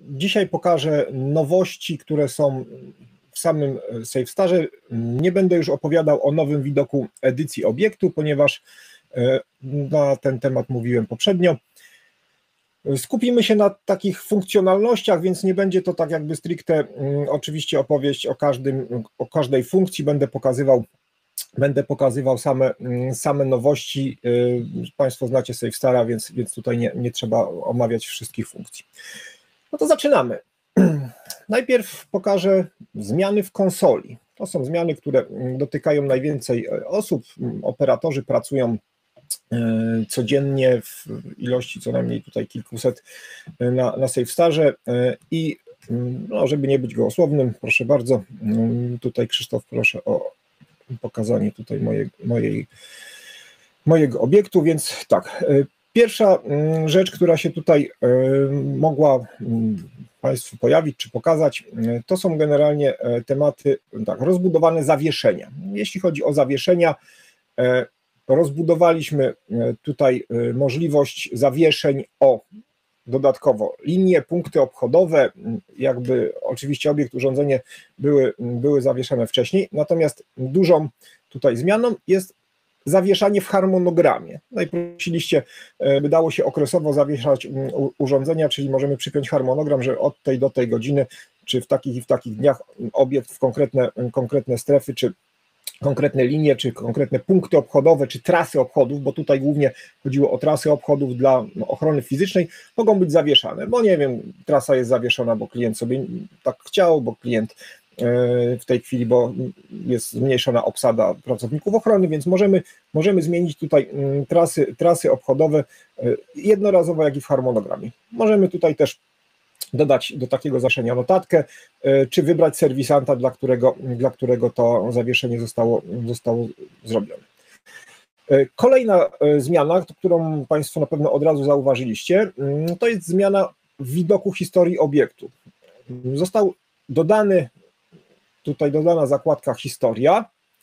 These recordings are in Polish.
Dzisiaj pokażę nowości, które są w samym SafeStarze. Nie będę już opowiadał o nowym widoku edycji obiektu, ponieważ na ten temat mówiłem poprzednio. Skupimy się na takich funkcjonalnościach, więc nie będzie to tak jakby stricte oczywiście opowieść o każdej funkcji, będę pokazywał same nowości. Państwo znacie SafeStara, więc tutaj nie trzeba omawiać wszystkich funkcji. No to zaczynamy. Najpierw pokażę zmiany w konsoli. To są zmiany, które dotykają najwięcej osób. Operatorzy pracują codziennie w ilości co najmniej tutaj kilkuset na SafeStarze i no, żeby nie być gołosłownym, proszę bardzo, tutaj Krzysztof, proszę o pokazanie tutaj mojego obiektu, więc tak, pierwsza rzecz, która się tutaj mogła Państwu pojawić czy pokazać, to są generalnie tematy tak, rozbudowane zawieszenia. Jeśli chodzi o zawieszenia, rozbudowaliśmy tutaj możliwość zawieszeń o dodatkowo linie, punkty obchodowe, jakby oczywiście obiekt, urządzenie były zawieszane wcześniej, natomiast dużą tutaj zmianą jest zawieszanie w harmonogramie. No i prosiliście, by dało się okresowo zawieszać urządzenia, czyli możemy przypiąć harmonogram, że od tej do tej godziny, czy w takich i w takich dniach obiekt w konkretne strefy, czy konkretne linie, czy konkretne punkty obchodowe, czy trasy obchodów, bo tutaj głównie chodziło o trasy obchodów dla ochrony fizycznej, mogą być zawieszane, bo nie wiem, trasa jest zawieszona, bo klient sobie tak chciał, bo klient w tej chwili, bo jest zmniejszona obsada pracowników ochrony, więc możemy zmienić tutaj trasy obchodowe jednorazowo, jak i w harmonogramie. Możemy tutaj też dodać do takiego zawieszenia notatkę, czy wybrać serwisanta, dla którego to zawieszenie zostało zrobione. Kolejna zmiana, którą Państwo na pewno od razu zauważyliście, to jest zmiana w widoku historii obiektu. Został dodana zakładka historia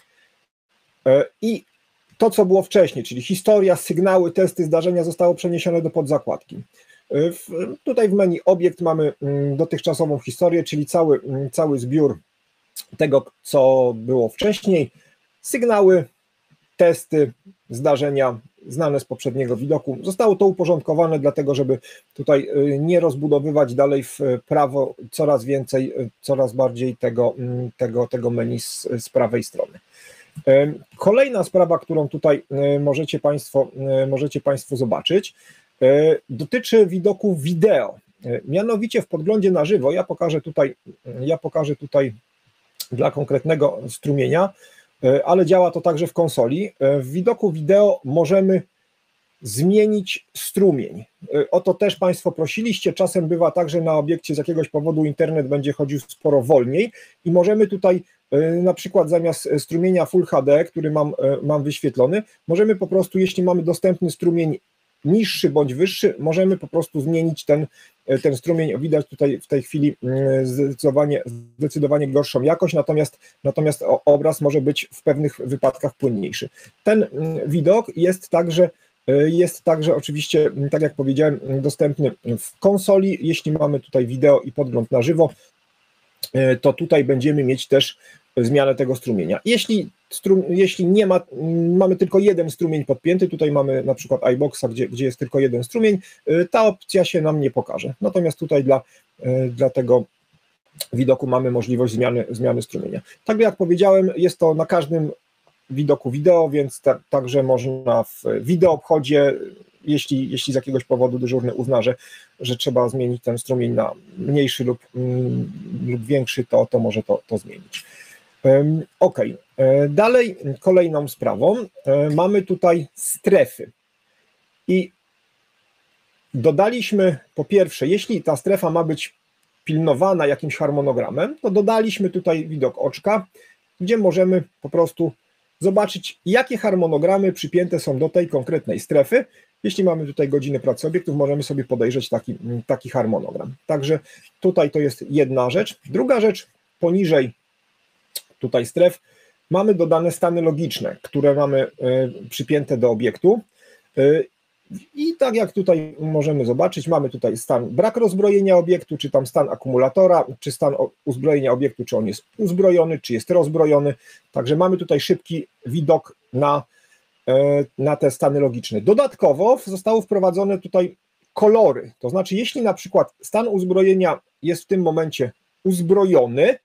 i to, co było wcześniej, czyli historia, sygnały, testy, zdarzenia zostało przeniesione do podzakładki. Tutaj w menu obiekt mamy dotychczasową historię, czyli cały zbiór tego, co było wcześniej, sygnały, testy, zdarzenia znane z poprzedniego widoku. Zostało to uporządkowane dlatego, żeby tutaj nie rozbudowywać dalej w prawo coraz bardziej tego menu z prawej strony. Kolejna sprawa, którą tutaj możecie Państwo zobaczyć, dotyczy widoku wideo. Mianowicie w podglądzie na żywo, ja pokażę tutaj dla konkretnego strumienia, ale działa to także w konsoli. W widoku wideo możemy zmienić strumień. O to też Państwo prosiliście. Czasem bywa tak, że na obiekcie z jakiegoś powodu internet będzie chodził sporo wolniej i możemy tutaj na przykład zamiast strumienia Full HD, który mam wyświetlony, możemy po prostu, jeśli mamy dostępny strumień niższy bądź wyższy, możemy po prostu zmienić ten strumień. Widać tutaj w tej chwili zdecydowanie gorszą jakość, natomiast obraz może być w pewnych wypadkach płynniejszy. Ten widok jest także oczywiście, tak jak powiedziałem, dostępny w konsoli. Jeśli mamy tutaj wideo i podgląd na żywo, to tutaj będziemy mieć też zmianę tego strumienia. Jeśli nie mamy tylko jeden strumień podpięty, tutaj mamy na przykład iBoxa, gdzie jest tylko jeden strumień, ta opcja się nam nie pokaże. Natomiast tutaj dla tego widoku mamy możliwość zmiany strumienia. Tak jak powiedziałem, jest to na każdym widoku wideo, więc także można w wideoobchodzie, jeśli z jakiegoś powodu dyżurny uzna, że trzeba zmienić ten strumień na mniejszy lub większy, to może to zmienić. Ok, dalej kolejną sprawą mamy tutaj strefy i dodaliśmy po pierwsze, jeśli ta strefa ma być pilnowana jakimś harmonogramem, to dodaliśmy tutaj widok oczka, gdzie możemy po prostu zobaczyć, jakie harmonogramy przypięte są do tej konkretnej strefy. Jeśli mamy tutaj godziny pracy obiektów, możemy sobie podejrzeć taki harmonogram. Także tutaj to jest jedna rzecz. Druga rzecz, poniżej tutaj stref, mamy dodane stany logiczne, które mamy przypięte do obiektu I tak jak tutaj możemy zobaczyć, mamy tutaj stan brak rozbrojenia obiektu, czy tam stan akumulatora, czy stan uzbrojenia obiektu, czy on jest uzbrojony, czy jest rozbrojony. Także mamy tutaj szybki widok na te stany logiczne. Dodatkowo zostały wprowadzone tutaj kolory, to znaczy jeśli na przykład stan uzbrojenia jest w tym momencie uzbrojony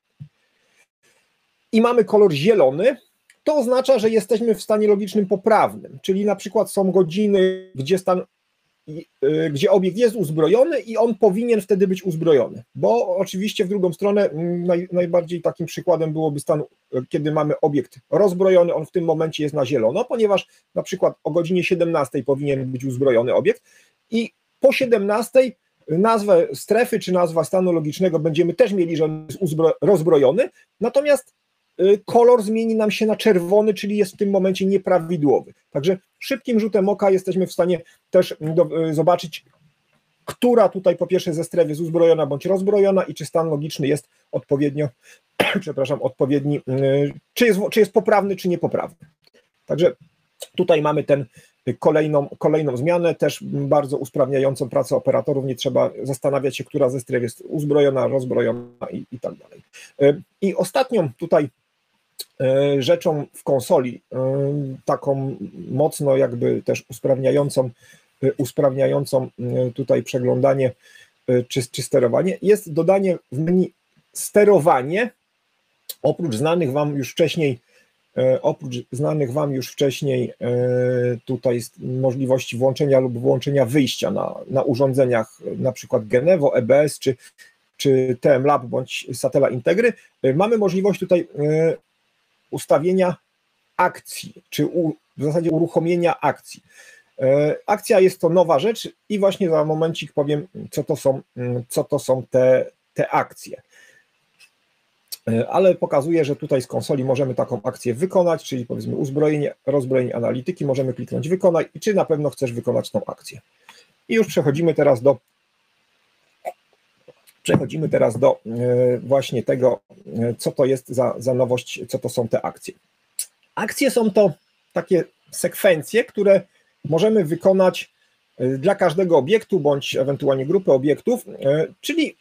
i mamy kolor zielony, to oznacza, że jesteśmy w stanie logicznym poprawnym, czyli na przykład są godziny, gdzie obiekt jest uzbrojony i on powinien wtedy być uzbrojony, bo oczywiście w drugą stronę najbardziej takim przykładem byłoby stan, kiedy mamy obiekt rozbrojony, on w tym momencie jest na zielono, ponieważ na przykład o godzinie 17 powinien być uzbrojony obiekt i po 17 nazwę strefy czy nazwa stanu logicznego będziemy też mieli, że on jest rozbrojony, natomiast kolor zmieni nam się na czerwony, czyli jest w tym momencie nieprawidłowy. Także szybkim rzutem oka jesteśmy w stanie też zobaczyć, która tutaj po pierwsze ze stref jest uzbrojona bądź rozbrojona i czy stan logiczny jest odpowiednio, odpowiedni, czy jest poprawny, czy niepoprawny. Także tutaj mamy kolejną zmianę, też bardzo usprawniającą pracę operatorów, nie trzeba zastanawiać się, która ze stref jest uzbrojona, rozbrojona i tak dalej. I ostatnią tutaj rzeczą w konsoli, taką mocno jakby też usprawniającą tutaj przeglądanie czy sterowanie, jest dodanie w menu sterowanie, oprócz znanych Wam już wcześniej tutaj możliwości włączenia lub wyłączenia wyjścia na urządzeniach, na przykład Genevo, EBS czy TM Lab bądź Satella Integry, mamy możliwość tutaj ustawienia akcji, czy w zasadzie uruchomienia akcji. Akcja jest to nowa rzecz i właśnie za momencik powiem, co to są te akcje. Ale pokazuję, że tutaj z konsoli możemy taką akcję wykonać, czyli powiedzmy uzbrojenie, rozbrojenie analityki, możemy kliknąć wykonaj i czy na pewno chcesz wykonać tą akcję. I już przechodzimy teraz do właśnie tego, co to jest za nowość, co to są te akcje. Akcje są to takie sekwencje, które możemy wykonać dla każdego obiektu, bądź ewentualnie grupy obiektów, czyli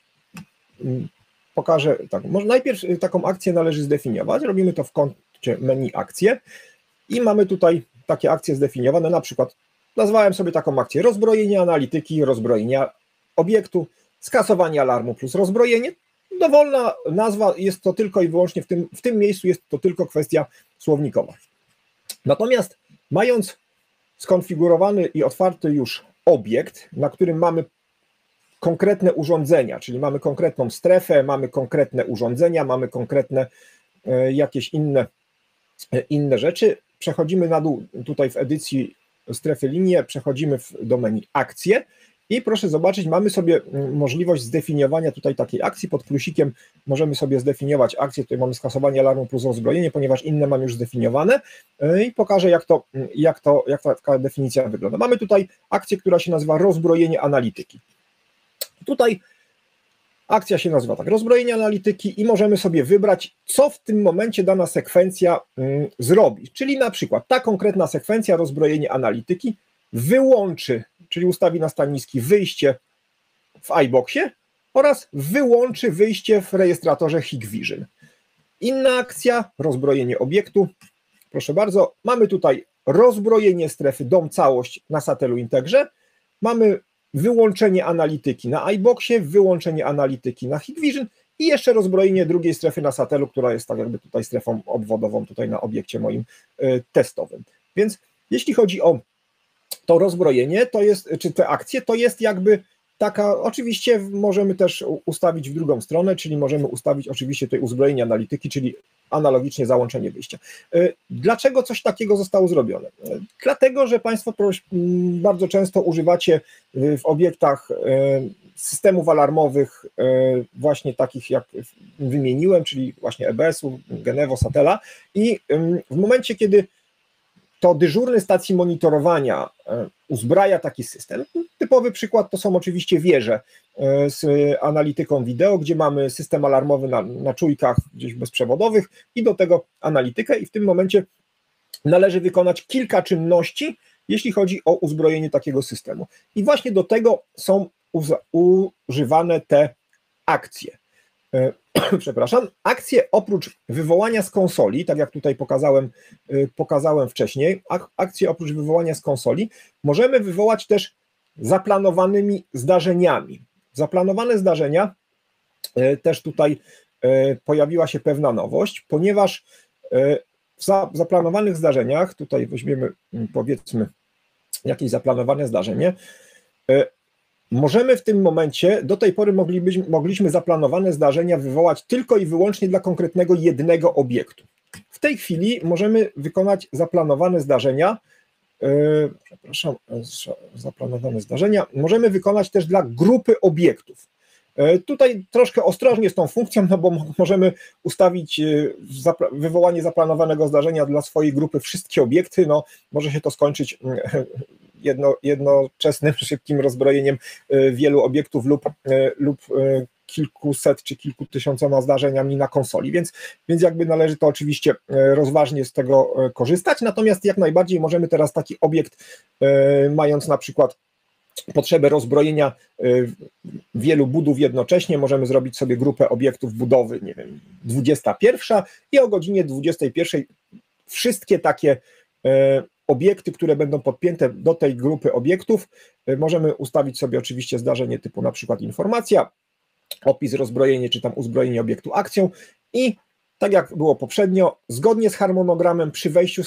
pokażę tak, może najpierw taką akcję należy zdefiniować, robimy to w koncie menu akcje i mamy tutaj takie akcje zdefiniowane, na przykład nazwałem sobie taką akcję rozbrojenie analityki, rozbrojenia obiektu, skasowanie alarmu plus rozbrojenie. Dowolna nazwa, jest to tylko i wyłącznie w tym miejscu jest to tylko kwestia słownikowa. Natomiast mając skonfigurowany i otwarty już obiekt, na którym mamy konkretne urządzenia, czyli mamy konkretną strefę, mamy konkretne urządzenia, mamy konkretne jakieś inne rzeczy, przechodzimy na dół tutaj w edycji strefy linie, przechodzimy do menu akcje i proszę zobaczyć, mamy sobie możliwość zdefiniowania tutaj takiej akcji, pod plusikiem możemy sobie zdefiniować akcję, tutaj mamy skasowanie alarmu plus rozbrojenie, ponieważ inne mam już zdefiniowane i pokażę jak taka definicja wygląda. Mamy tutaj akcję, która się nazywa rozbrojenie analityki. Tutaj akcja się nazywa tak, rozbrojenie analityki i możemy sobie wybrać, co w tym momencie dana sekwencja zrobi. Czyli na przykład ta konkretna sekwencja rozbrojenie analityki wyłączy, czyli ustawi na stan niski wyjście w iBoxie oraz wyłączy wyjście w rejestratorze Hikvision. Inna akcja, rozbrojenie obiektu. Proszę bardzo, mamy tutaj rozbrojenie strefy dom całość na Satellu Integrze, mamy wyłączenie analityki na iBoxie, wyłączenie analityki na Hikvision i jeszcze rozbrojenie drugiej strefy na Satellu, która jest tak jakby tutaj strefą obwodową tutaj na obiekcie moim testowym. Więc jeśli chodzi o to rozbrojenie, to jest, czy te akcje, to jest jakby taka, oczywiście możemy też ustawić w drugą stronę, czyli możemy ustawić oczywiście tutaj uzbrojenie analityki, czyli analogicznie załączenie wyjścia. Dlaczego coś takiego zostało zrobione? Dlatego, że Państwo bardzo często używacie w obiektach systemów alarmowych właśnie takich, jak wymieniłem, czyli właśnie EBS-u, Genevo, Satella i w momencie, kiedy to dyżurny stacji monitorowania uzbraja taki system. Typowy przykład to są oczywiście wieże z analityką wideo, gdzie mamy system alarmowy na czujkach gdzieś bezprzewodowych i do tego analitykę i w tym momencie należy wykonać kilka czynności, jeśli chodzi o uzbrojenie takiego systemu. I właśnie do tego są używane te akcje. Przepraszam, akcje oprócz wywołania z konsoli, tak jak tutaj pokazałem wcześniej, akcje oprócz wywołania z konsoli możemy wywołać też zaplanowanymi zdarzeniami. Zaplanowane zdarzenia, też tutaj pojawiła się pewna nowość, ponieważ w zaplanowanych zdarzeniach, tutaj weźmiemy powiedzmy jakieś zaplanowane zdarzenie, możemy w tym momencie, do tej pory mogliśmy zaplanowane zdarzenia wywołać tylko i wyłącznie dla konkretnego jednego obiektu. W tej chwili możemy wykonać zaplanowane zdarzenia, zaplanowane zdarzenia, możemy wykonać też dla grupy obiektów. Tutaj troszkę ostrożnie z tą funkcją, no bo możemy ustawić wywołanie zaplanowanego zdarzenia dla swojej grupy wszystkie obiekty, no może się to skończyć jednoczesnym, szybkim rozbrojeniem wielu obiektów lub kilkuset czy kilkutysiącoma zdarzeniami na konsoli, więc jakby należy to oczywiście rozważnie z tego korzystać, natomiast jak najbardziej możemy teraz taki obiekt, mając na przykład potrzebę rozbrojenia wielu budów jednocześnie, możemy zrobić sobie grupę obiektów budowy, nie wiem, 21 i o godzinie 21 wszystkie takie obiekty, które będą podpięte do tej grupy obiektów, możemy ustawić sobie oczywiście zdarzenie typu na przykład informacja, opis, rozbrojenie czy tam uzbrojenie obiektu akcją i tak jak było poprzednio, zgodnie z harmonogramem, przy wejściu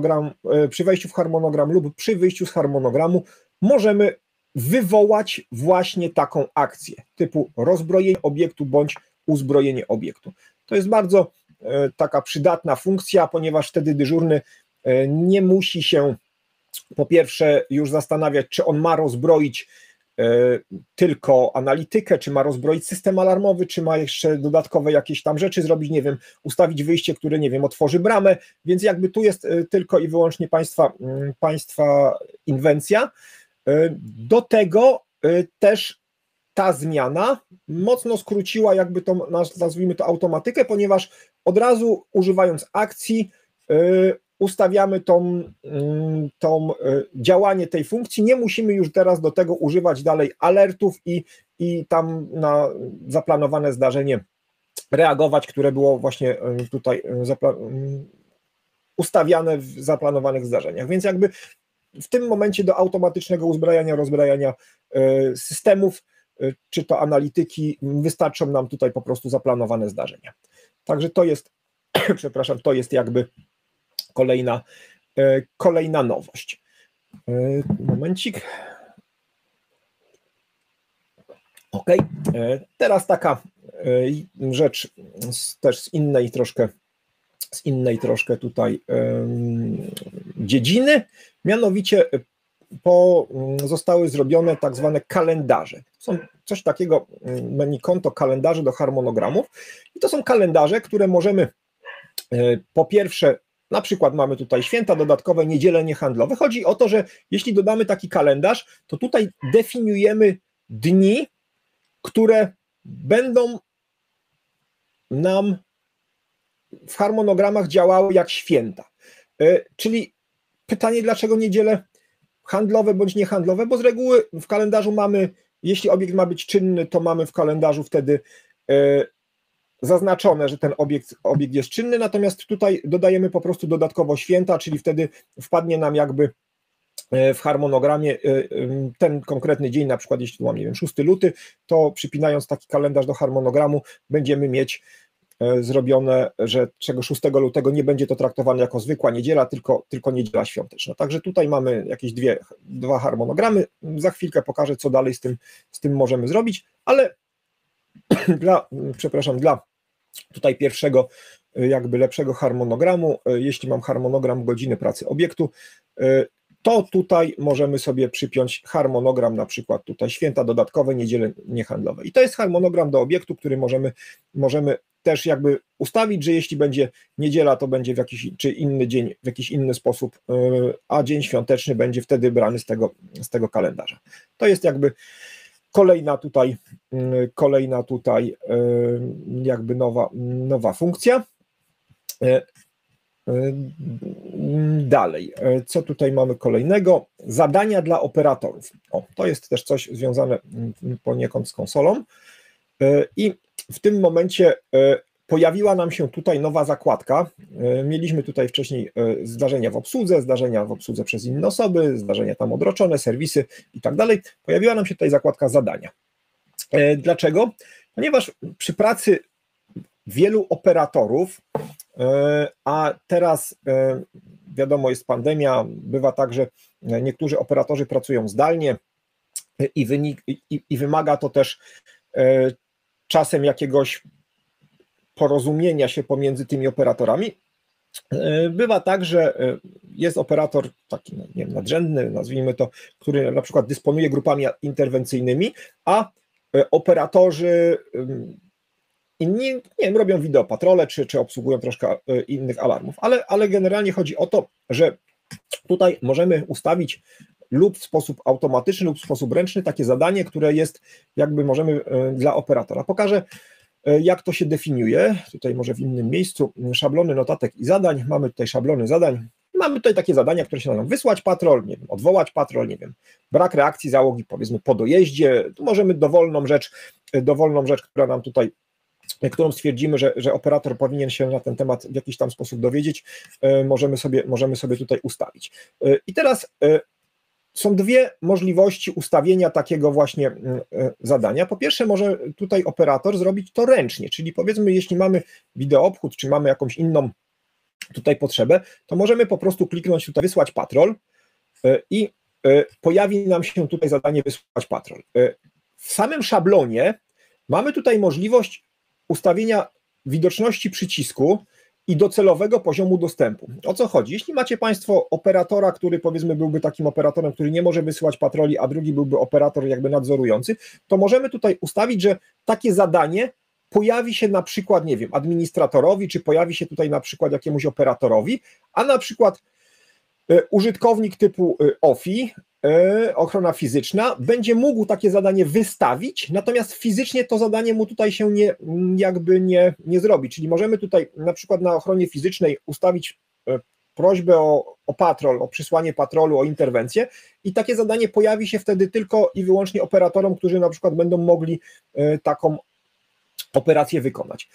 w harmonogram lub przy wyjściu z harmonogramu możemy wywołać właśnie taką akcję typu rozbrojenie obiektu bądź uzbrojenie obiektu. To jest bardzo taka przydatna funkcja, ponieważ wtedy dyżurny nie musi się po pierwsze już zastanawiać, czy on ma rozbroić tylko analitykę, czy ma rozbroić system alarmowy, czy ma jeszcze dodatkowe jakieś tam rzeczy zrobić, nie wiem, ustawić wyjście, które, nie wiem, otworzy bramę, więc jakby tu jest tylko i wyłącznie państwa inwencja. Do tego też ta zmiana mocno skróciła jakby tą, nazwijmy to, automatykę, ponieważ od razu używając akcji ustawiamy tą działanie tej funkcji, nie musimy już teraz do tego używać dalej alertów i tam na zaplanowane zdarzenie reagować, które było właśnie tutaj ustawiane w zaplanowanych zdarzeniach, więc jakby w tym momencie do automatycznego uzbrajania, rozbrajania systemów, czy to analityki, wystarczą nam tutaj po prostu zaplanowane zdarzenia. Także to jest, przepraszam, to jest jakby kolejna nowość. Momencik. Ok, teraz taka rzecz też z innej troszkę tutaj dziedziny, mianowicie zostały zrobione tak zwane kalendarze. Są coś takiego, menu konto kalendarzy do harmonogramów i to są kalendarze, które możemy po pierwsze, na przykład mamy tutaj święta dodatkowe, niedziele niehandlowe. Chodzi o to, że jeśli dodamy taki kalendarz, to tutaj definiujemy dni, które będą nam w harmonogramach działały jak święta. Czyli pytanie, dlaczego niedziele handlowe bądź niehandlowe, bo z reguły w kalendarzu mamy, jeśli obiekt ma być czynny, to mamy w kalendarzu wtedy zaznaczone, że ten obiekt jest czynny, natomiast tutaj dodajemy po prostu dodatkowo święta, czyli wtedy wpadnie nam jakby w harmonogramie ten konkretny dzień, na przykład jeśli tu mam, nie wiem, 6 luty, to przypinając taki kalendarz do harmonogramu będziemy mieć zrobione, że 6 lutego nie będzie to traktowane jako zwykła niedziela, tylko niedziela świąteczna. Także tutaj mamy jakieś dwa harmonogramy. Za chwilkę pokażę, co dalej z tym możemy zrobić, ale dla tutaj pierwszego jakby lepszego harmonogramu, jeśli mam harmonogram godziny pracy obiektu, to tutaj możemy sobie przypiąć harmonogram, na przykład tutaj święta dodatkowe, niedziele niehandlowe. I to jest harmonogram do obiektu, który możemy też jakby ustawić, że jeśli będzie niedziela, to będzie w jakiś czy inny dzień, w jakiś inny sposób, a dzień świąteczny będzie wtedy brany z tego kalendarza. To jest jakby kolejna tutaj jakby nowa funkcja. dalej, co tutaj mamy kolejnego? Zadania dla operatorów. O, to jest też coś związane poniekąd z konsolą i w tym momencie pojawiła nam się tutaj nowa zakładka. Mieliśmy tutaj wcześniej zdarzenia w obsłudze przez inne osoby, zdarzenia tam odroczone, serwisy i tak dalej. Pojawiła nam się tutaj zakładka zadania. Dlaczego? Ponieważ przy pracy wielu operatorów, a teraz wiadomo, jest pandemia, bywa tak, że niektórzy operatorzy pracują zdalnie i wymaga to też czasem jakiegoś porozumienia się pomiędzy tymi operatorami. Bywa tak, że jest operator taki, nie wiem, nadrzędny, nazwijmy to, który na przykład dysponuje grupami interwencyjnymi, a operatorzy inni, nie wiem, robią wideopatrole, czy obsługują troszkę innych alarmów, ale generalnie chodzi o to, że tutaj możemy ustawić lub w sposób automatyczny, lub w sposób ręczny takie zadanie, które jest jakby możemy dla operatora. Pokażę, jak to się definiuje, tutaj może w innym miejscu, szablony notatek i zadań, mamy tutaj szablony zadań, mamy tutaj takie zadania, które się nazywają wysłać patrol, nie wiem, odwołać patrol, nie wiem, brak reakcji załogi, powiedzmy po dojeździe, tu możemy dowolną rzecz, która nam tutaj, którą stwierdzimy, że operator powinien się na ten temat w jakiś tam sposób dowiedzieć, możemy sobie tutaj ustawić. I teraz są dwie możliwości ustawienia takiego właśnie zadania. Po pierwsze, może tutaj operator zrobić to ręcznie, czyli powiedzmy, jeśli mamy wideoobchód, czy mamy jakąś inną tutaj potrzebę, to możemy po prostu kliknąć tutaj wysłać patrol i pojawi nam się tutaj zadanie wysłać patrol. W samym szablonie mamy tutaj możliwość ustawienia widoczności przycisku i docelowego poziomu dostępu. O co chodzi? Jeśli macie Państwo operatora, który powiedzmy byłby takim operatorem, który nie może wysyłać patroli, a drugi byłby operator jakby nadzorujący, to możemy tutaj ustawić, że takie zadanie pojawi się na przykład, nie wiem, administratorowi, czy pojawi się tutaj na przykład jakiemuś operatorowi, a na przykład użytkownik typu OFI, ochrona fizyczna, będzie mógł takie zadanie wystawić, natomiast fizycznie to zadanie mu tutaj się nie zrobi. Czyli możemy tutaj na przykład na ochronie fizycznej ustawić prośbę o patrol, o przysłanie patrolu, o interwencję i takie zadanie pojawi się wtedy tylko i wyłącznie operatorom, którzy na przykład będą mogli taką operację wykonać.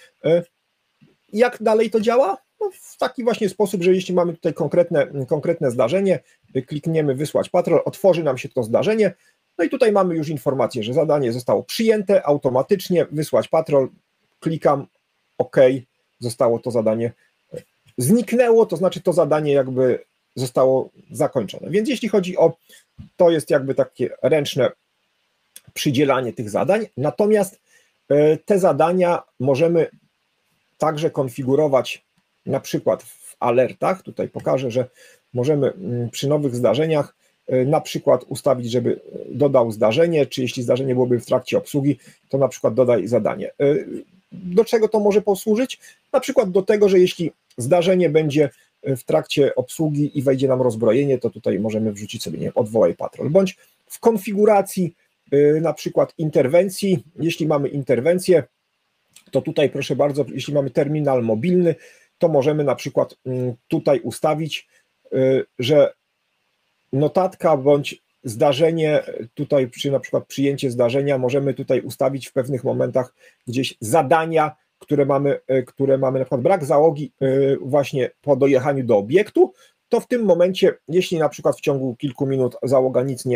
Jak dalej to działa? No, w taki właśnie sposób, że jeśli mamy tutaj konkretne zdarzenie, klikniemy wysłać patrol, otworzy nam się to zdarzenie, no i tutaj mamy już informację, że zadanie zostało przyjęte automatycznie, wysłać patrol, klikam OK, zostało to zadanie, zniknęło, to znaczy to zadanie jakby zostało zakończone. Więc jeśli chodzi o, to jest jakby takie ręczne przydzielanie tych zadań, natomiast te zadania możemy także konfigurować na przykład w alertach. Tutaj pokażę, że możemy przy nowych zdarzeniach na przykład ustawić, żeby dodał zdarzenie, czy jeśli zdarzenie byłoby w trakcie obsługi, to na przykład dodaj zadanie. Do czego to może posłużyć? Na przykład do tego, że jeśli zdarzenie będzie w trakcie obsługi i wejdzie nam rozbrojenie, to tutaj możemy wrzucić sobie, nie wiem, odwołaj patrol, bądź w konfiguracji na przykład interwencji, jeśli mamy interwencję, to tutaj proszę bardzo, jeśli mamy terminal mobilny, to możemy na przykład tutaj ustawić, że notatka bądź zdarzenie, tutaj przy na przykład przyjęcie zdarzenia, możemy tutaj ustawić w pewnych momentach gdzieś zadania, które mamy na przykład brak załogi właśnie po dojechaniu do obiektu, to w tym momencie, jeśli na przykład w ciągu kilku minut załoga nic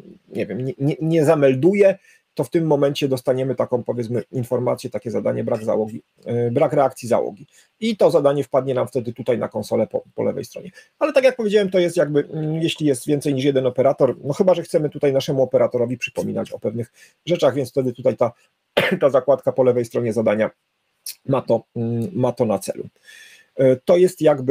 nie zamelduje, to w tym momencie dostaniemy taką, powiedzmy, informację, takie zadanie, brak załogi, brak reakcji załogi. I to zadanie wpadnie nam wtedy tutaj na konsolę po lewej stronie. Ale tak jak powiedziałem, to jest jakby, jeśli jest więcej niż jeden operator, no chyba że chcemy tutaj naszemu operatorowi przypominać o pewnych rzeczach, więc wtedy tutaj ta zakładka po lewej stronie zadania ma to na celu. To jest jakby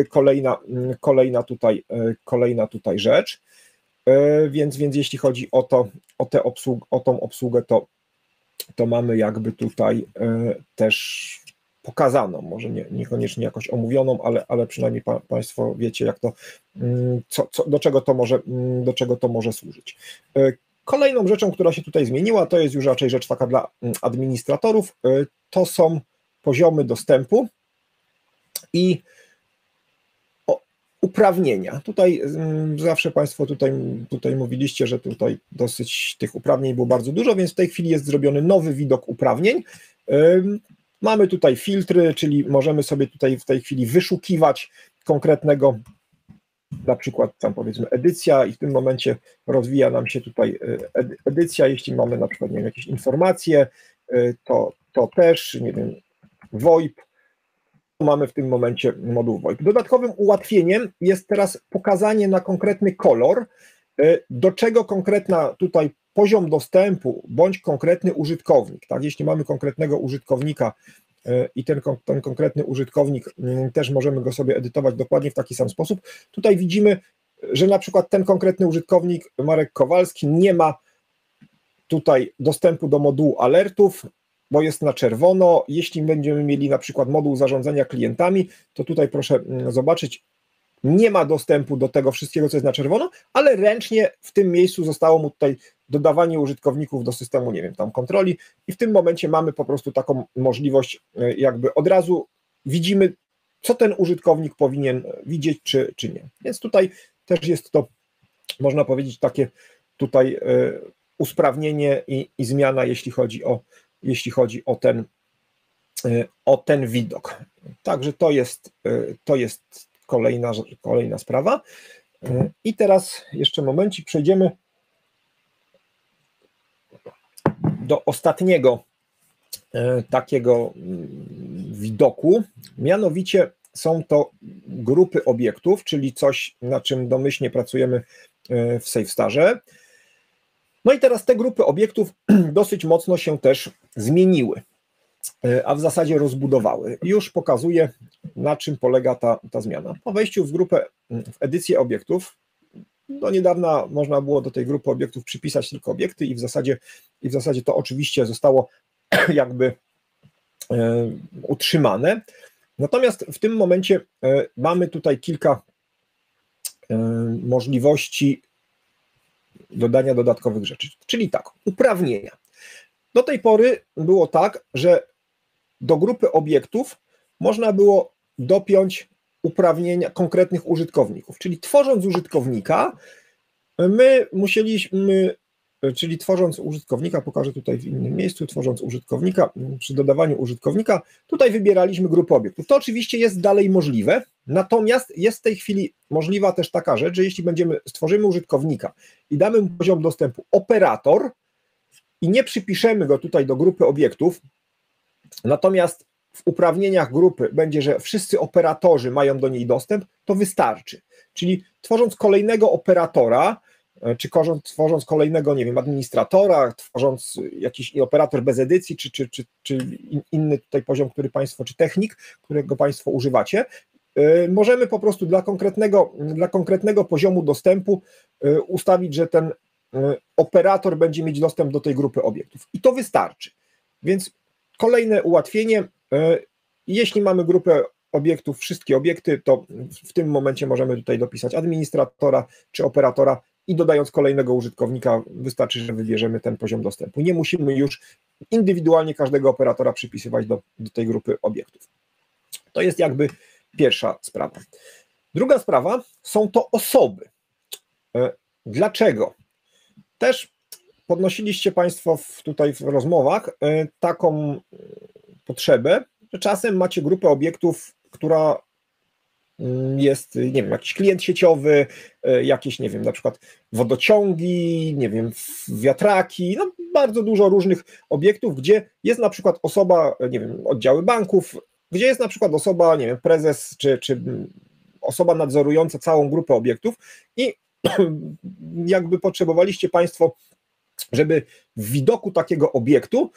kolejna tutaj rzecz. Więc jeśli chodzi o tą obsługę, to mamy jakby tutaj też pokazaną, może niekoniecznie jakoś omówioną, ale przynajmniej Państwo wiecie, jak to, do czego to może służyć. Kolejną rzeczą, która się tutaj zmieniła, to jest już raczej rzecz taka dla administratorów, to są poziomy dostępu i uprawnienia. Tutaj zawsze Państwo tutaj mówiliście, że tutaj dosyć tych uprawnień było bardzo dużo, więc w tej chwili jest zrobiony nowy widok uprawnień. Mamy tutaj filtry, czyli możemy sobie tutaj w tej chwili wyszukiwać konkretnego, na przykład tam powiedzmy edycja i w tym momencie rozwija nam się tutaj edycja, jeśli mamy na przykład nie wiem, jakieś informacje, to też, nie wiem, VoIP, mamy w tym momencie moduł VoIP. Dodatkowym ułatwieniem jest teraz pokazanie na konkretny kolor, do czego konkretna tutaj poziom dostępu bądź konkretny użytkownik. Tak? Jeśli mamy konkretnego użytkownika i ten konkretny użytkownik też możemy go sobie edytować dokładnie w taki sam sposób. Tutaj widzimy, że na przykład ten konkretny użytkownik, Marek Kowalski, nie ma tutaj dostępu do modułu alertów, bo jest na czerwono. Jeśli będziemy mieli na przykład moduł zarządzania klientami, to tutaj proszę zobaczyć, nie ma dostępu do tego wszystkiego, co jest na czerwono, ale ręcznie w tym miejscu zostało mu tutaj dodawanie użytkowników do systemu, nie wiem, tam kontroli i w tym momencie mamy po prostu taką możliwość, jakby od razu widzimy, co ten użytkownik powinien widzieć, czy nie. Więc tutaj też jest to, można powiedzieć, takie tutaj usprawnienie i zmiana, jeśli chodzi o ten widok. Także to jest kolejna sprawa. I teraz jeszcze momencik, przejdziemy do ostatniego takiego widoku, mianowicie są to grupy obiektów, czyli coś, na czym domyślnie pracujemy w SafeStarze. No i teraz te grupy obiektów dosyć mocno się też zmieniły, a w zasadzie rozbudowały. Już pokazuję, na czym polega ta zmiana. Po wejściu w grupę, w edycję obiektów, do niedawna można było do tej grupy obiektów przypisać tylko obiekty i w zasadzie to oczywiście zostało jakby utrzymane. Natomiast w tym momencie mamy tutaj kilka możliwości dodania dodatkowych rzeczy, czyli tak, uprawnienia. Do tej pory było tak, że do grupy obiektów można było dopiąć uprawnienia konkretnych użytkowników, czyli tworząc użytkownika, my musieliśmy, czyli tworząc użytkownika, pokażę tutaj w innym miejscu, tworząc użytkownika, przy dodawaniu użytkownika, tutaj wybieraliśmy grupę obiektów. To oczywiście jest dalej możliwe, natomiast jest w tej chwili możliwa też taka rzecz, że jeśli stworzymy użytkownika i damy mu poziom dostępu operator i nie przypiszemy go tutaj do grupy obiektów, natomiast w uprawnieniach grupy będzie, że wszyscy operatorzy mają do niej dostęp, to wystarczy. Czyli tworząc kolejnego operatora, czy tworząc kolejnego, nie wiem, administratora, tworząc jakiś operator bez edycji, czy inny tutaj poziom, który Państwo, czy technik, którego Państwo używacie, możemy po prostu dla konkretnego poziomu dostępu ustawić, że ten operator będzie mieć dostęp do tej grupy obiektów. I to wystarczy. Więc kolejne ułatwienie, jeśli mamy grupę obiektów, wszystkie obiekty, to w tym momencie możemy tutaj dopisać administratora czy operatora i dodając kolejnego użytkownika wystarczy, że wybierzemy ten poziom dostępu. Nie musimy już indywidualnie każdego operatora przypisywać do tej grupy obiektów. To jest jakby pierwsza sprawa. Druga sprawa są to osoby. Dlaczego? Też podnosiliście Państwo tutaj w rozmowach taką potrzebę, że czasem macie grupę obiektów, która jest, nie wiem, jakiś klient sieciowy, jakieś, nie wiem, na przykład wodociągi, nie wiem, wiatraki, no bardzo dużo różnych obiektów, gdzie jest na przykład osoba, nie wiem, oddziały banków, gdzie jest na przykład osoba, nie wiem, prezes, czy osoba nadzorująca całą grupę obiektów i jakby potrzebowaliście Państwo, żeby w widoku takiego obiektu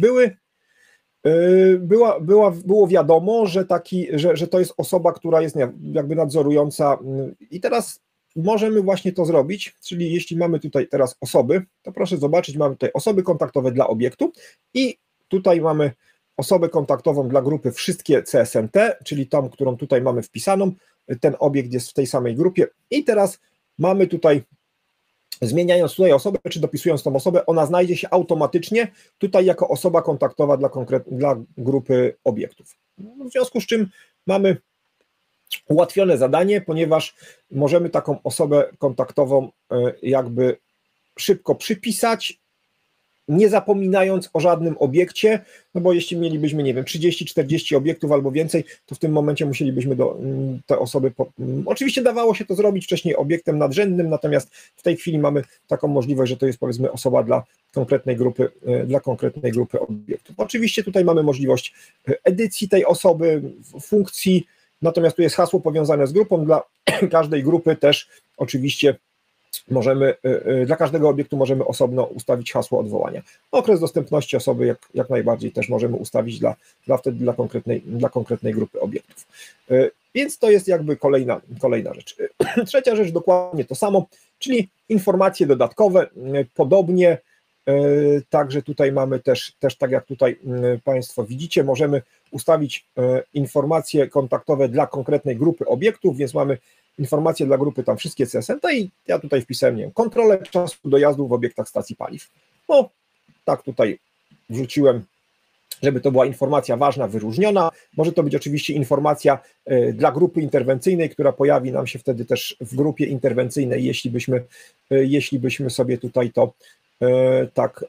było wiadomo, że to jest osoba, która jest jakby nadzorująca i teraz możemy właśnie to zrobić, czyli jeśli mamy tutaj teraz osoby, to proszę zobaczyć, mamy tutaj osoby kontaktowe dla obiektu i tutaj mamy osobę kontaktową dla grupy wszystkie CSNT, czyli tą, którą tutaj mamy wpisaną, ten obiekt jest w tej samej grupie i teraz mamy tutaj, zmieniając tutaj osobę, czy dopisując tą osobę, ona znajdzie się automatycznie tutaj jako osoba kontaktowa dla grupy obiektów. W związku z czym mamy ułatwione zadanie, ponieważ możemy taką osobę kontaktową jakby szybko przypisać, nie zapominając o żadnym obiekcie, no bo jeśli mielibyśmy, nie wiem, 30-40 obiektów albo więcej, to w tym momencie musielibyśmy do te osoby, oczywiście dawało się to zrobić wcześniej obiektem nadrzędnym, natomiast w tej chwili mamy taką możliwość, że to jest powiedzmy osoba dla konkretnej grupy obiektów. Oczywiście tutaj mamy możliwość edycji tej osoby, funkcji, natomiast tu jest hasło powiązane z grupą, dla każdej grupy też oczywiście możemy, dla każdego obiektu możemy osobno ustawić hasło odwołania. Okres dostępności osoby jak najbardziej też możemy ustawić wtedy dla konkretnej grupy obiektów. Więc to jest jakby kolejna rzecz. Trzecia rzecz dokładnie to samo, czyli informacje dodatkowe, podobnie, także tutaj mamy też tak jak tutaj Państwo widzicie, możemy ustawić informacje kontaktowe dla konkretnej grupy obiektów, więc mamy informacje dla grupy, tam wszystkie CSN, i ja tutaj wpisałem, nie wiem, kontrolę czasu dojazdu w obiektach stacji paliw. No, tak tutaj wrzuciłem, żeby to była informacja ważna, wyróżniona. Może to być oczywiście informacja dla grupy interwencyjnej, która pojawi nam się wtedy też w grupie interwencyjnej, jeśli byśmy sobie tutaj to tak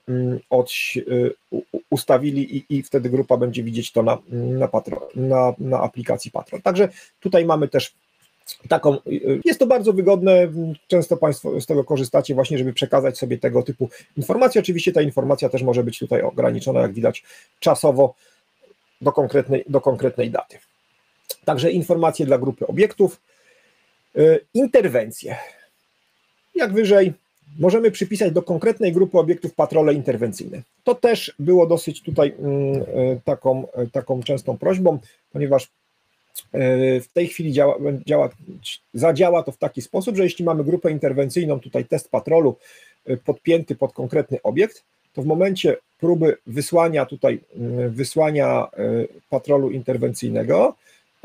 ustawili i wtedy grupa będzie widzieć to na aplikacji Patron. Także tutaj mamy też taką, jest to bardzo wygodne, często Państwo z tego korzystacie właśnie, żeby przekazać sobie tego typu informacje. Oczywiście ta informacja też może być tutaj ograniczona, jak widać, czasowo do konkretnej daty. Także informacje dla grupy obiektów. Interwencje. Jak wyżej możemy przypisać do konkretnej grupy obiektów patrole interwencyjne. To też było dosyć tutaj taką częstą prośbą, ponieważ w tej chwili zadziała to w taki sposób, że jeśli mamy grupę interwencyjną, tutaj test patrolu podpięty pod konkretny obiekt, to w momencie próby wysłania patrolu interwencyjnego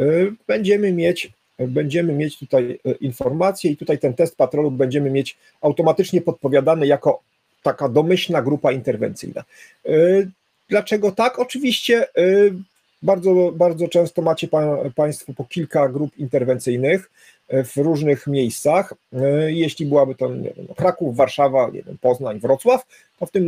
będziemy mieć tutaj informację i tutaj ten test patrolu będziemy mieć automatycznie podpowiadany jako taka domyślna grupa interwencyjna. Dlaczego tak? Oczywiście bardzo, bardzo często macie Państwo po kilka grup interwencyjnych w różnych miejscach. Jeśli byłaby to, nie wiem, Kraków, Warszawa, nie wiem, Poznań, Wrocław, to w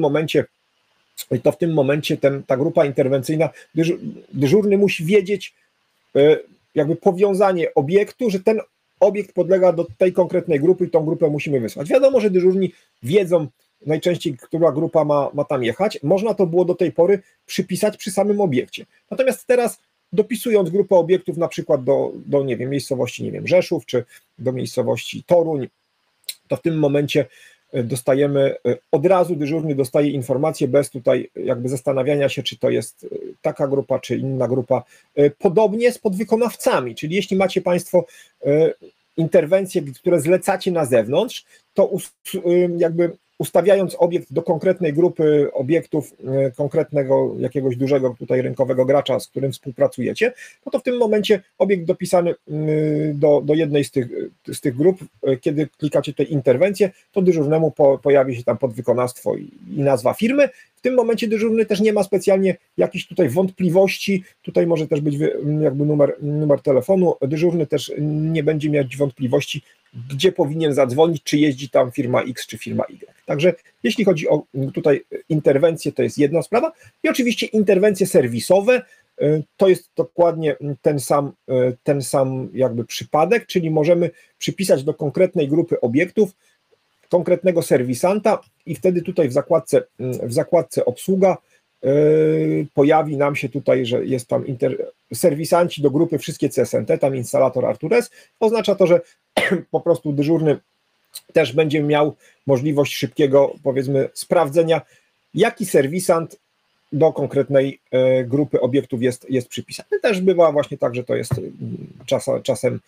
tym momencie ta grupa interwencyjna, dyżurny musi wiedzieć jakby powiązanie obiektu, że ten obiekt podlega do tej konkretnej grupy i tą grupę musimy wysłać. Wiadomo, że dyżurni wiedzą najczęściej, która grupa ma tam jechać. Można to było do tej pory przypisać przy samym obiekcie. Natomiast teraz, dopisując grupę obiektów na przykład do nie wiem, miejscowości, nie wiem, Rzeszów, czy do miejscowości Toruń, to w tym momencie dostajemy, od razu dyżurny dostaje informację bez tutaj jakby zastanawiania się, czy to jest taka grupa, czy inna grupa. Podobnie z podwykonawcami, czyli jeśli macie Państwo interwencje, które zlecacie na zewnątrz, to jakby ustawiając obiekt do konkretnej grupy obiektów, konkretnego jakiegoś dużego tutaj rynkowego gracza, z którym współpracujecie, no to w tym momencie obiekt dopisany do jednej z tych grup, kiedy klikacie tutaj interwencję, to dyżurnemu pojawi się tam podwykonawstwo i nazwa firmy. W tym momencie dyżurny też nie ma specjalnie jakichś tutaj wątpliwości, tutaj może też być jakby numer telefonu, dyżurny też nie będzie mieć wątpliwości, gdzie powinien zadzwonić, czy jeździ tam firma X, czy firma Y. Także jeśli chodzi o tutaj interwencje, to jest jedna sprawa i oczywiście interwencje serwisowe, to jest dokładnie ten sam jakby przypadek, czyli możemy przypisać do konkretnej grupy obiektów konkretnego serwisanta i wtedy tutaj w zakładce obsługa pojawi nam się tutaj, że jest tam serwisanci do grupy wszystkie CSNT, tam instalator Artures. Oznacza to, że po prostu dyżurny też będzie miał możliwość szybkiego, powiedzmy, sprawdzenia, jaki serwisant do konkretnej grupy obiektów jest przypisany. Też bywa właśnie tak, że to jest czasem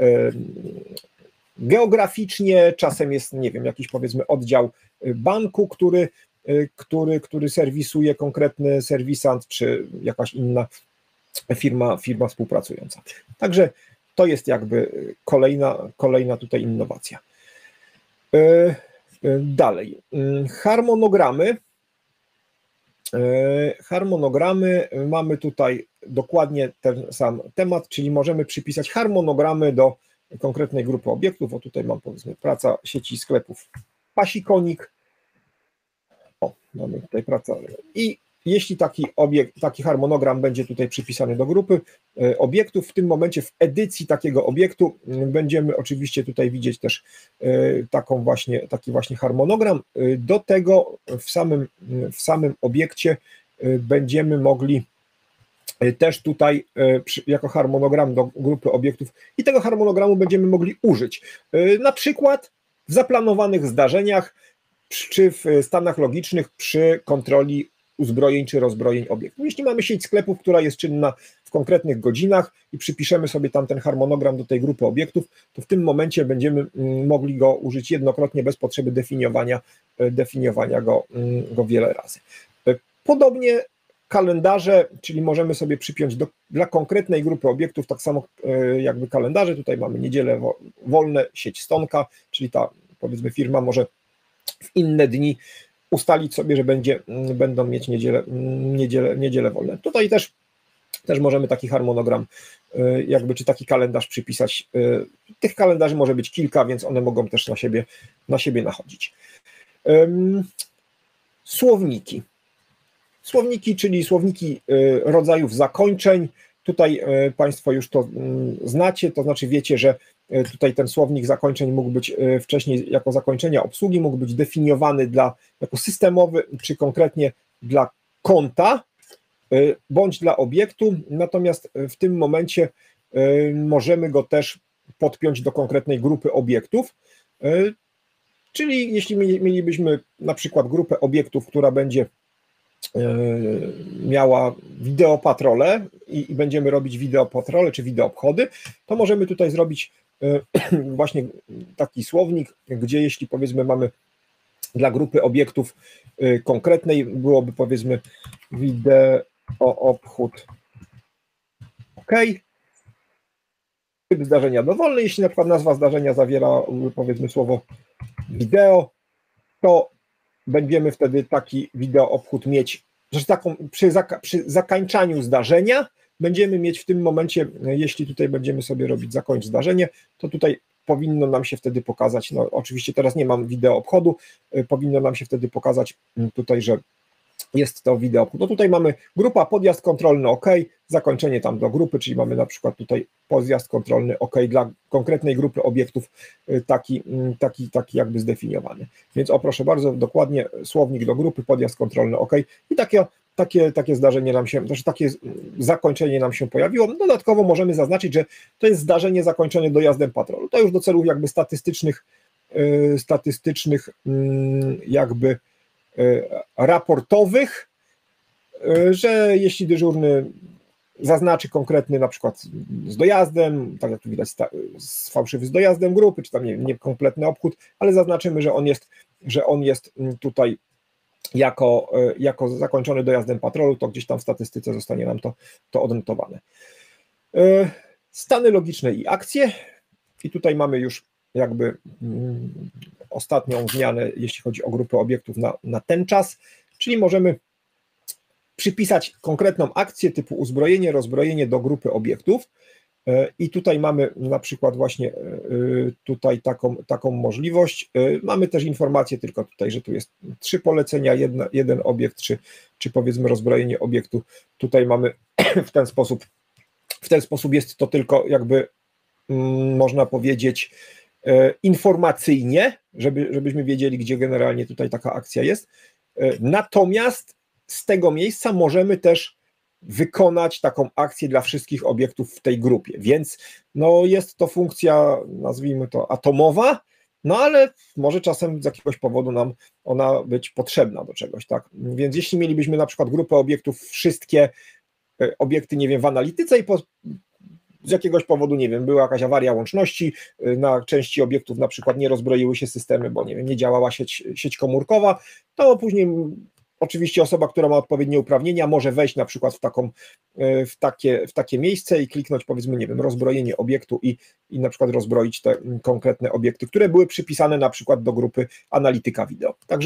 geograficznie, czasem jest, nie wiem, jakiś powiedzmy oddział banku, który serwisuje konkretny serwisant, czy jakaś inna firma współpracująca. Także to jest jakby kolejna tutaj innowacja. Dalej, harmonogramy. Harmonogramy, mamy tutaj dokładnie ten sam temat, czyli możemy przypisać harmonogramy do konkretnej grupy obiektów. O, tutaj mam, powiedzmy, praca sieci sklepów Pasikonik. O, mamy tutaj pracę. I jeśli taki harmonogram będzie tutaj przypisany do grupy obiektów, w tym momencie w edycji takiego obiektu będziemy oczywiście tutaj widzieć też taki właśnie harmonogram. Do tego w samym obiekcie będziemy mogli też tutaj jako harmonogram do grupy obiektów i tego harmonogramu będziemy mogli użyć. Na przykład w zaplanowanych zdarzeniach czy w stanach logicznych przy kontroli uzbrojeń czy rozbrojeń obiektów. Jeśli mamy sieć sklepów, która jest czynna w konkretnych godzinach i przypiszemy sobie tam ten harmonogram do tej grupy obiektów, to w tym momencie będziemy mogli go użyć jednokrotnie bez potrzeby definiowania go wiele razy. Podobnie kalendarze, czyli możemy sobie przypiąć dla konkretnej grupy obiektów, tak samo jakby kalendarze. Tutaj mamy niedzielę wolne, sieć Stonka, czyli ta, powiedzmy, firma może w inne dni ustalić sobie, że będą mieć niedzielę wolne. Tutaj też możemy taki harmonogram jakby, czy taki kalendarz przypisać. Tych kalendarzy może być kilka, więc one mogą też na siebie nachodzić. Słowniki. Słowniki, czyli słowniki rodzajów zakończeń. Tutaj Państwo już to znacie, to znaczy wiecie, że tutaj ten słownik zakończeń mógł być wcześniej jako zakończenia obsługi, mógł być definiowany jako systemowy, czy konkretnie dla konta, bądź dla obiektu, natomiast w tym momencie możemy go też podpiąć do konkretnej grupy obiektów, czyli jeśli mielibyśmy na przykład grupę obiektów, która będzie miała wideopatrole i będziemy robić wideopatrole czy wideoobchody, to możemy tutaj zrobić właśnie taki słownik, gdzie jeśli, powiedzmy, mamy dla grupy obiektów konkretnej, byłoby, powiedzmy, wideoobchód OK, typ zdarzenia dowolny. Jeśli na przykład nazwa zdarzenia zawiera, powiedzmy, słowo wideo, to będziemy wtedy taki wideoobchód mieć, że przy zakańczaniu zdarzenia będziemy mieć w tym momencie, jeśli tutaj będziemy sobie robić zakończ zdarzenie, to tutaj powinno nam się wtedy pokazać, no oczywiście teraz nie mam wideoobchodu, powinno nam się wtedy pokazać tutaj, że jest to wideoobchód. No tutaj mamy grupa, podjazd kontrolny OK, zakończenie tam do grupy, czyli mamy na przykład tutaj podjazd kontrolny OK dla konkretnej grupy obiektów, taki jakby zdefiniowany. Więc proszę bardzo, dokładnie słownik do grupy, podjazd kontrolny OK i takie zdarzenie nam się, znaczy takie zakończenie nam się pojawiło. Dodatkowo możemy zaznaczyć, że to jest zdarzenie zakończone dojazdem patrolu. To już do celów jakby statystycznych jakby raportowych, że jeśli dyżurny zaznaczy konkretny na przykład z dojazdem, tak jak tu widać fałszywy z dojazdem grupy, czy tam nie kompletny obchód, ale zaznaczymy, że on jest tutaj jako zakończony dojazdem patrolu, to gdzieś tam w statystyce zostanie nam to odnotowane. Stany logiczne i akcje. I tutaj mamy już jakby ostatnią zmianę, jeśli chodzi o grupę obiektów na ten czas, czyli możemy przypisać konkretną akcję typu uzbrojenie, rozbrojenie do grupy obiektów. I tutaj mamy na przykład właśnie tutaj taką możliwość. Mamy też informację tylko tutaj, że tu jest 3 polecenia, jeden obiekt, czy powiedzmy rozbrojenie obiektu. Tutaj mamy w ten sposób jest to tylko jakby można powiedzieć informacyjnie, żebyśmy wiedzieli, gdzie generalnie tutaj taka akcja jest. Natomiast z tego miejsca możemy też wykonać taką akcję dla wszystkich obiektów w tej grupie, więc no jest to funkcja, nazwijmy to atomowa, no ale może czasem z jakiegoś powodu nam ona być potrzebna do czegoś, tak? Więc jeśli mielibyśmy na przykład grupę obiektów, wszystkie obiekty, nie wiem, w analityce i z jakiegoś powodu, nie wiem, była jakaś awaria łączności, na części obiektów na przykład nie rozbroiły się systemy, bo nie wiem, nie działała sieć komórkowa, to później oczywiście osoba, która ma odpowiednie uprawnienia, może wejść na przykład w takie miejsce i kliknąć, powiedzmy, nie wiem, rozbrojenie obiektu i na przykład rozbroić te konkretne obiekty, które były przypisane na przykład do grupy analityka wideo. Także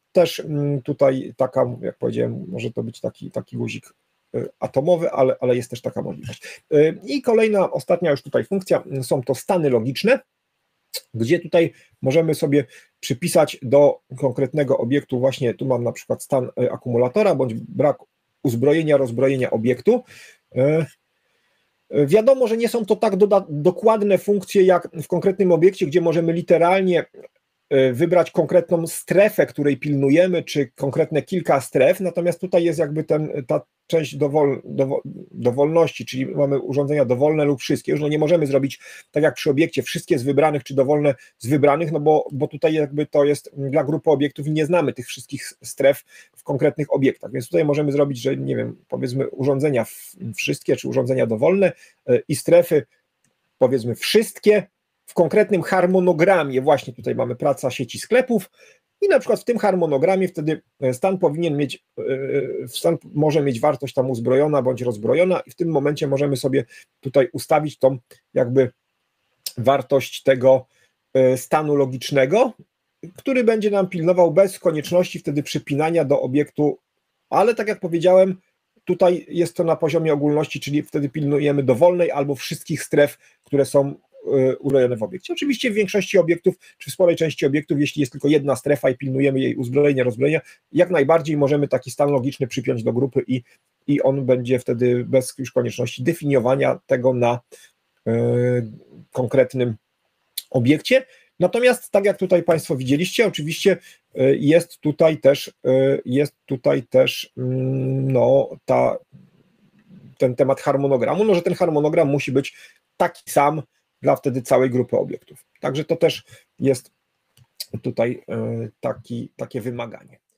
też tutaj taka, jak powiedziałem, może to być taki guzik atomowy, ale jest też taka możliwość. I kolejna, ostatnia już tutaj funkcja, są to stany logiczne, gdzie tutaj możemy sobie przypisać do konkretnego obiektu, właśnie tu mam na przykład stan akumulatora, bądź brak uzbrojenia, rozbrojenia obiektu. Wiadomo, że nie są to tak dokładne funkcje jak w konkretnym obiekcie, gdzie możemy literalnie wybrać konkretną strefę, której pilnujemy, czy konkretne kilka stref, natomiast tutaj jest jakby ta część dowolności, czyli mamy urządzenia dowolne lub wszystkie. Już nie możemy zrobić tak jak przy obiekcie wszystkie z wybranych, czy dowolne z wybranych, no bo tutaj jakby to jest dla grupy obiektów i nie znamy tych wszystkich stref w konkretnych obiektach, więc tutaj możemy zrobić, że nie wiem, powiedzmy urządzenia wszystkie, czy urządzenia dowolne i strefy powiedzmy wszystkie, w konkretnym harmonogramie, właśnie tutaj mamy praca sieci sklepów i na przykład w tym harmonogramie wtedy stan powinien mieć, stan może mieć wartość tam uzbrojona bądź rozbrojona i w tym momencie możemy sobie tutaj ustawić tą jakby wartość tego stanu logicznego, który będzie nam pilnował bez konieczności wtedy przypinania do obiektu, ale tak jak powiedziałem, tutaj jest to na poziomie ogólności, czyli wtedy pilnujemy dowolnej albo wszystkich stref, które są uzbrojone w obiekcie. Oczywiście w większości obiektów, czy w sporej części obiektów, jeśli jest tylko jedna strefa i pilnujemy jej uzbrojenia, rozbrojenia, jak najbardziej możemy taki stan logiczny przypiąć do grupy i on będzie wtedy bez już konieczności definiowania tego na konkretnym obiekcie. Natomiast tak jak tutaj Państwo widzieliście, oczywiście jest tutaj też no, ten temat harmonogramu, no, że ten harmonogram musi być taki sam dla wtedy całej grupy obiektów. Także to też jest tutaj takie wymaganie.